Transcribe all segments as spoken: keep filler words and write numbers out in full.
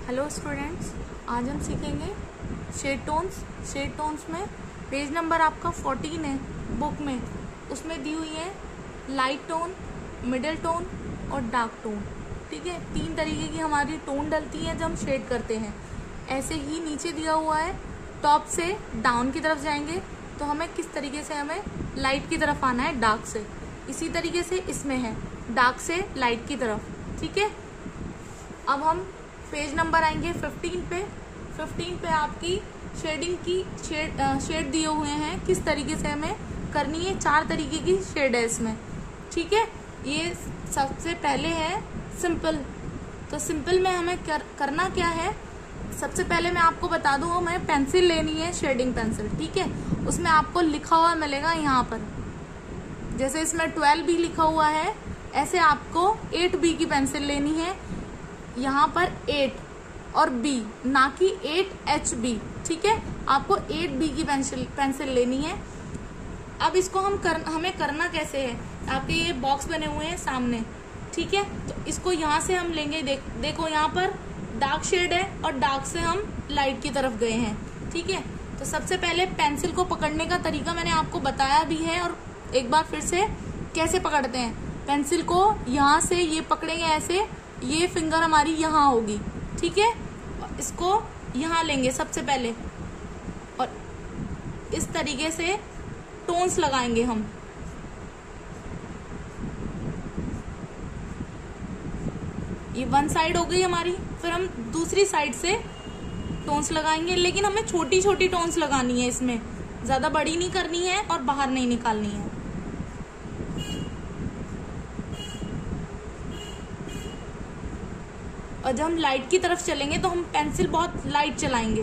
Hello students, आज हम सीखेंगे शेड टोन्स। शेड टोन्स में पेज नंबर आपका फोर्टीन है बुक में। उसमें दी हुई है लाइट टोन, मिडिल टोन और डार्क टोन। ठीक है, तीन तरीके की हमारी टोन डलती है जब हम शेड करते हैं। ऐसे ही नीचे दिया हुआ है टॉप से डाउन की तरफ जाएंगे तो हमें किस तरीके से हमें लाइट की तरफ आना है, डार्क से। इसी तरीके से इसमें है डार्क से लाइट की तरफ। ठीक है, अब हम पेज नंबर आएंगे फिफ्टीन पे। फिफ्टीन पे आपकी शेडिंग की शेड शेड दिए हुए हैं, किस तरीके से हमें करनी है। चार तरीके की शेड है इसमें। ठीक है, ये सबसे पहले है सिंपल। तो सिंपल में हमें कर, करना क्या है, सबसे पहले मैं आपको बता दूं, हमें पेंसिल लेनी है, शेडिंग पेंसिल। ठीक है, उसमें आपको लिखा हुआ मिलेगा यहाँ पर, जैसे इसमें ट्वेल्व बी लिखा हुआ है, ऐसे आपको एट बी की पेंसिल लेनी है। यहाँ पर एट और बी, ना कि एट एच बी। ठीक है, आपको एट बी की पेंसिल पेंसिल लेनी है। अब इसको हम कर, हमें करना कैसे है, आपके ये बॉक्स बने हुए हैं सामने। ठीक है, तो इसको यहाँ से हम लेंगे। देख देखो यहाँ पर डार्क शेड है और डार्क से हम लाइट की तरफ गए हैं। ठीक है, तो सबसे पहले पेंसिल को पकड़ने का तरीका मैंने आपको बताया भी है, और एक बार फिर से कैसे पकड़ते हैं। पेंसिल को यहाँ से ये पकड़ेंगे ऐसे, ये फिंगर हमारी यहाँ होगी। ठीक है, इसको यहाँ लेंगे सबसे पहले और इस तरीके से टोन्स लगाएंगे हम। ये वन साइड हो गई हमारी, फिर हम दूसरी साइड से टोन्स लगाएंगे, लेकिन हमें छोटी छोटी टोन्स लगानी है इसमें, ज्यादा बड़ी नहीं करनी है और बाहर नहीं निकालनी है। और जब हम लाइट की तरफ चलेंगे तो हम पेंसिल बहुत लाइट चलाएंगे।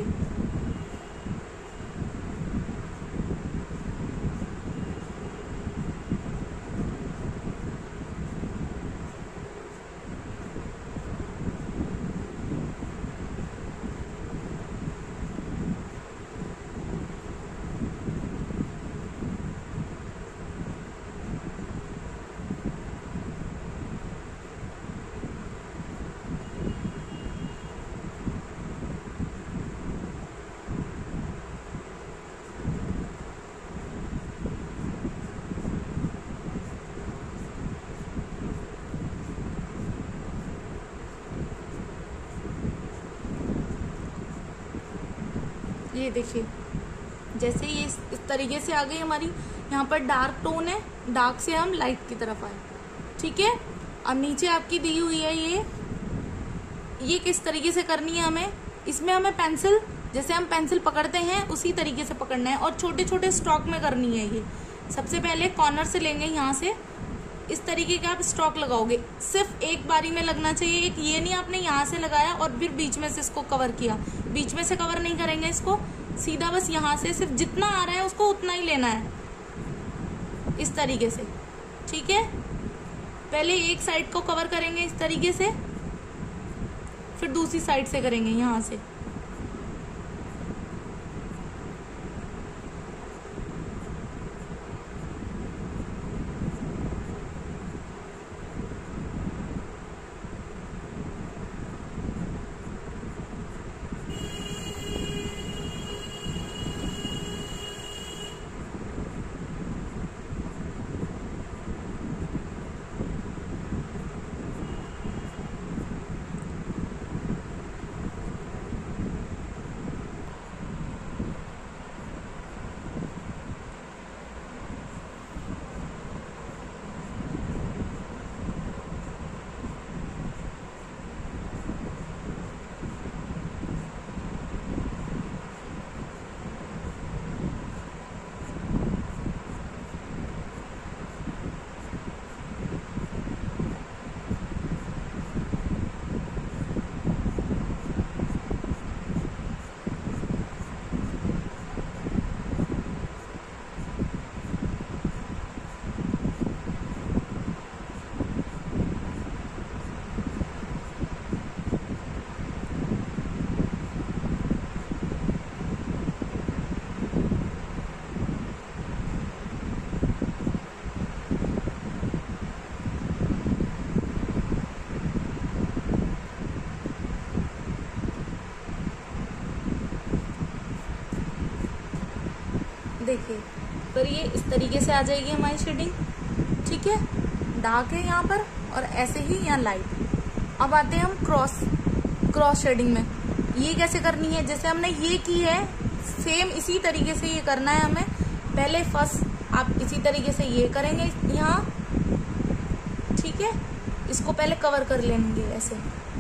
ये देखिए, जैसे ये इस, इस तरीके से आ गई हमारी। यहाँ पर डार्क टोन है, डार्क से हम लाइट की तरफ आए। ठीक है, अब नीचे आपकी दी हुई है ये ये किस तरीके से करनी है हमें। इसमें हमें पेंसिल, जैसे हम पेंसिल पकड़ते हैं उसी तरीके से पकड़ना है, और छोटे छोटे स्ट्रोक में करनी है। ये सबसे पहले कॉर्नर से लेंगे, यहाँ से इस तरीके के आप स्ट्रोक लगाओगे। सिर्फ एक बारी में लगना चाहिए, एक ये नहीं आपने यहाँ से लगाया और फिर बीच में से इसको कवर किया। बीच में से कवर नहीं करेंगे इसको, सीधा बस यहाँ से सिर्फ जितना आ रहा है उसको उतना ही लेना है, इस तरीके से। ठीक है, पहले एक साइड को कवर करेंगे इस तरीके से, फिर दूसरी साइड से करेंगे यहाँ से। देखिए फिर ये इस तरीके से आ जाएगी हमारी शेडिंग, ठीक है। डार्क है यहाँ पर और ऐसे ही यहाँ लाइट। अब आते हैं हम क्रॉस क्रॉस शेडिंग में। ये कैसे करनी है, जैसे हमने ये की है सेम इसी तरीके से ये करना है हमें। पहले फर्स्ट आप इसी तरीके से ये करेंगे यहाँ, ठीक है। इसको पहले कवर कर लेंगे ऐसे,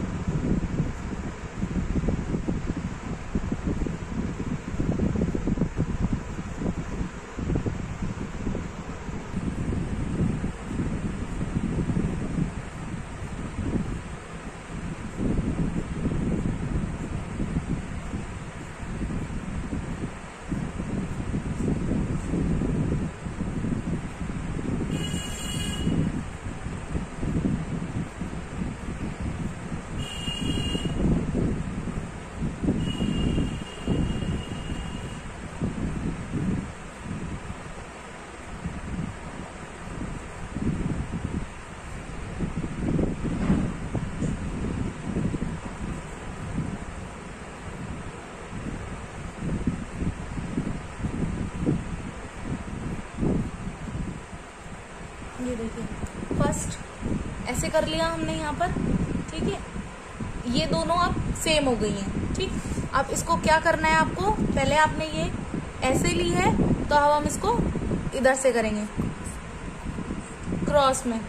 ये देखिए फर्स्ट ऐसे कर लिया हमने यहाँ पर, ठीक है। ये दोनों अब सेम हो गई हैं, ठीक। अब इसको क्या करना है आपको, पहले आपने ये ऐसे ली है तो अब हम इसको इधर से करेंगे क्रॉस में।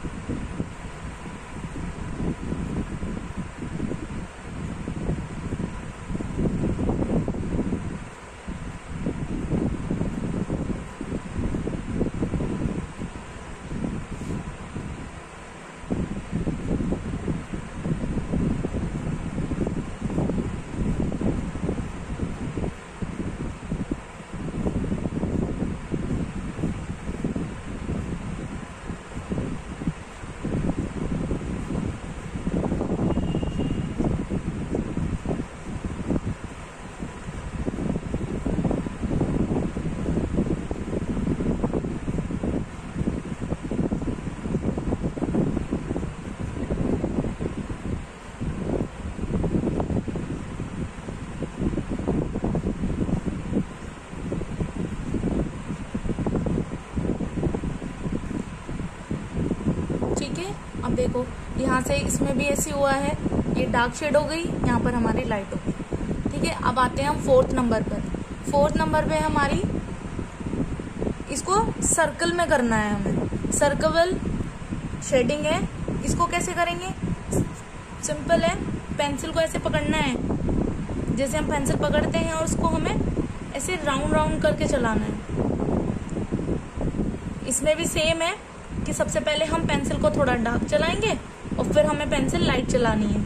अब देखो यहाँ से इसमें भी ऐसी हुआ है, ये डार्क शेड हो गई, यहाँ पर हमारी लाइट हो गई, ठीक है। अब आते हैं हम फोर्थ नंबर पर। फोर्थ नंबर पे हमारी इसको सर्कल में करना है हमें, सर्कल शेडिंग है। इसको कैसे करेंगे, सिंपल है, पेंसिल को ऐसे पकड़ना है जैसे हम पेंसिल पकड़ते हैं और उसको हमें ऐसे राउंड राउंड करके चलाना है। इसमें भी सेम है कि सबसे पहले हम पेंसिल को थोड़ा डार्क चलाएंगे और फिर हमें पेंसिल लाइट चलानी है।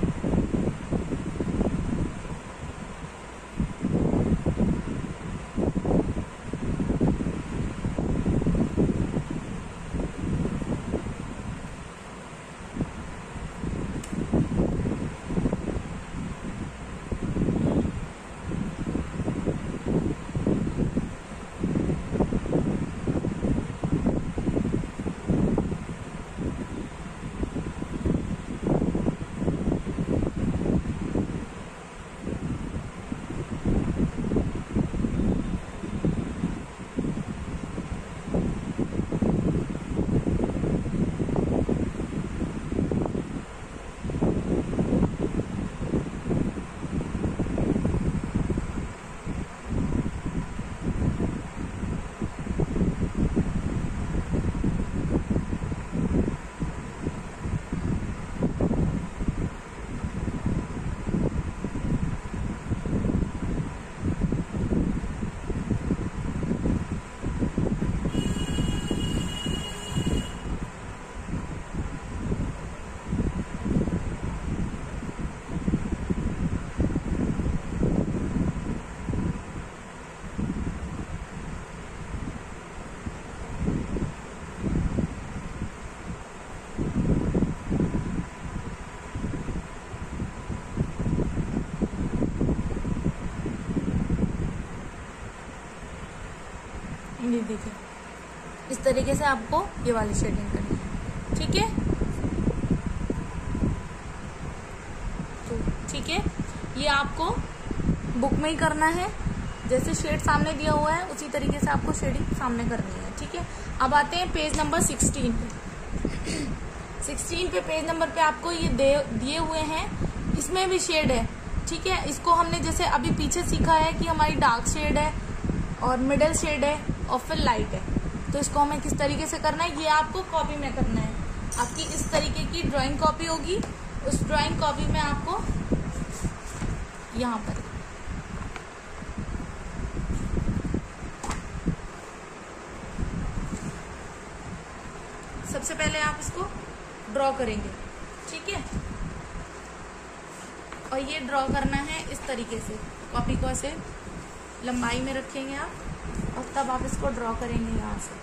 ये देखिए इस तरीके से आपको ये वाली शेडिंग करनी है, ठीक है। तो ठीक है, ये आपको बुक में ही करना है, जैसे शेड सामने दिया हुआ है उसी तरीके से आपको शेडिंग सामने करनी है। ठीक है, अब आते हैं पेज नंबर सिक्सटीन पे। सिक्सटीन पे पेज नंबर पे आपको ये दे दिए हुए हैं, इसमें भी शेड है। ठीक है, इसको हमने जैसे अभी पीछे सीखा है कि हमारी डार्क शेड है और मिडल शेड है और फिर लाइट है, तो इसको हमें किस तरीके से करना है, ये आपको कॉपी में करना है। आपकी इस तरीके की ड्राइंग कॉपी होगी, उस ड्राइंग कॉपी में आपको यहाँ पर सबसे पहले आप इसको ड्रॉ करेंगे। ठीक है, और ये ड्रॉ करना है इस तरीके से, कॉपी को ऐसे लंबाई में रखेंगे आप और तब आप इसको ड्रॉ करेंगे यहाँ से।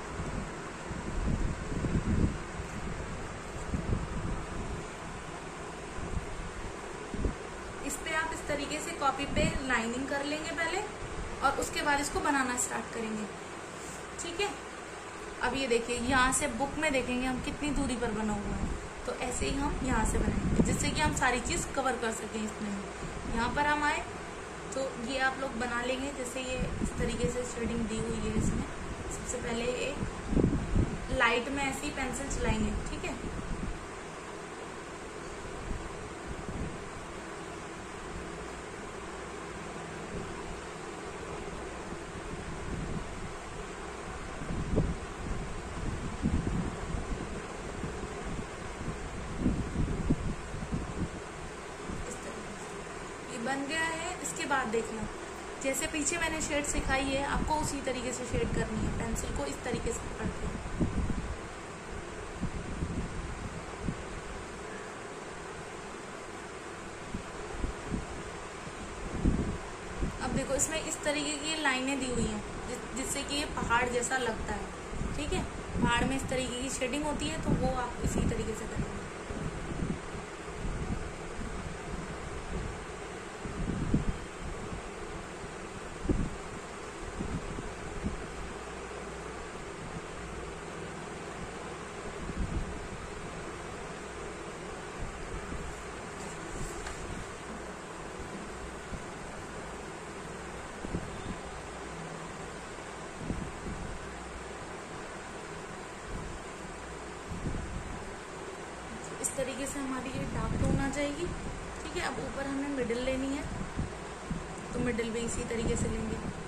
इस पे आप इस तरीके से कॉपी पे लाइनिंग कर लेंगे पहले और उसके बाद इसको बनाना स्टार्ट करेंगे। ठीक है, अब ये देखिए यहाँ से बुक में देखेंगे हम कितनी दूरी पर बना हुआ है, तो ऐसे ही हम यहाँ से बनाएंगे जिससे कि हम सारी चीज कवर कर सकें इसमें। यहाँ पर हम आए तो ये आप लोग बना लेंगे, जैसे ये इस तरीके से शेडिंग दी हुई है इसमें। सबसे पहले एक लाइट में ऐसे ही पेंसिल चलाएंगे। ठीक है, बन गया है। इसके बाद देखना, जैसे पीछे मैंने शेड सिखाई है आपको उसी तरीके से शेड करनी है। पेंसिल को इस तरीके से पकड़ते हैं। अब देखो इसमें इस तरीके की लाइनें दी हुई हैं जिससे कि ये पहाड़ जैसा लगता है। ठीक है, पहाड़ में इस तरीके की शेडिंग होती है, तो वो आप इसी तरीके से करेंगे। इस तरीके से हमारी ये डार्क टोन आ जाएगी। ठीक है, अब ऊपर हमें मिडिल लेनी है, तो मिडिल भी इसी तरीके से लेंगे।